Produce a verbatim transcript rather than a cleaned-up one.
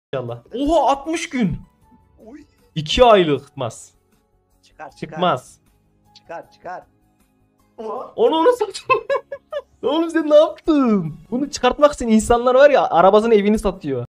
İnşallah. Oha altmış gün. Uy. iki aylık çıkmaz. Çıkar çıkar. Çıkmaz. Çıkar çıkar. Oha. Onu onu satıyor. Oğlum sen ne yaptın? Bunu çıkartmak için insanlar var ya arabasını evini satıyor.